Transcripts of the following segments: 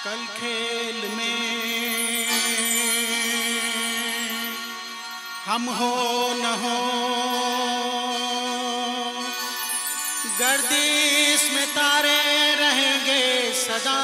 कल खेल में हम हो न हो, गर्दिश में तारे रहेंगे सदा।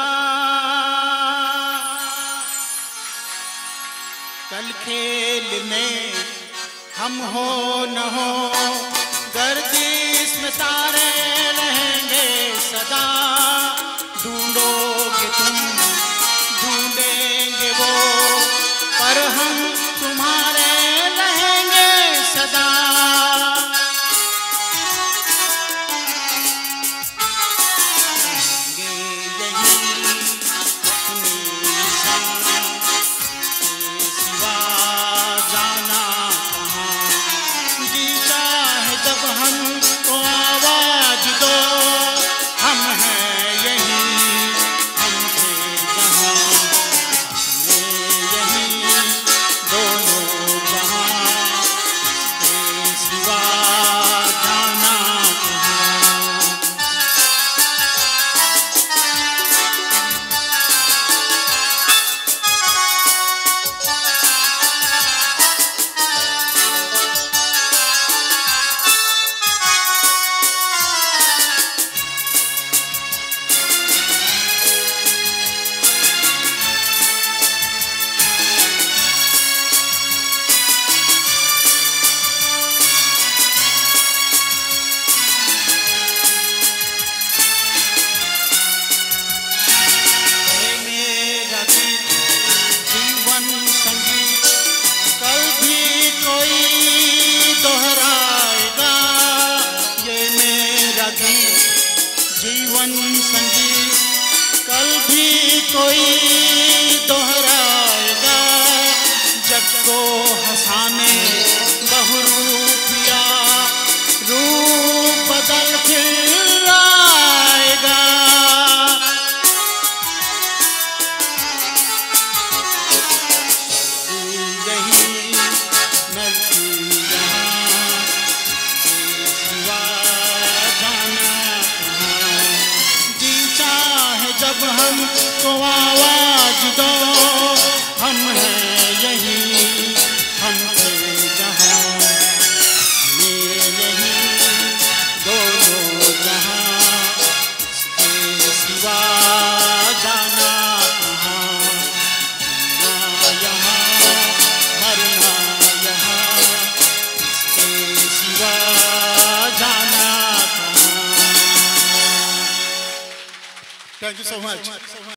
कल खेल में हम हो न हो, गर्दिश में तारे रहेंगे सदा। ढूंढोगे तुम, ढूंढेंगे वो, पर हम तुम्हारे रहेंगे सदा। जीवन संगीत कल भी कोई दोहराएगा। जग को हंसाने बहुरूपिया रूप बदल फिर आएगा। यही नरकी जब हमको आवाज दो, हम हैं यही, हम थे जहाँ में यही दोनों जहाँ। इसके सिवा जाना कहाँ, जीना यहाँ मरना यहाँ। इसके सिवा जाना कहाँ। Thank you so much.